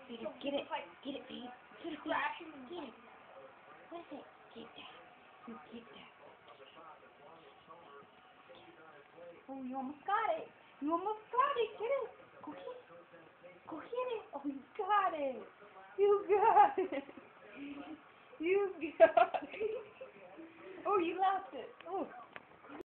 Peter, get it. Get it, Pete. Get it, Pete. Get it. What is it? Get that. You get that. Oh, you almost got it. You almost got it. Get it. Go get it. Go get it. Oh, you got it. You got it. You got it. Oh, you lost it. Oh.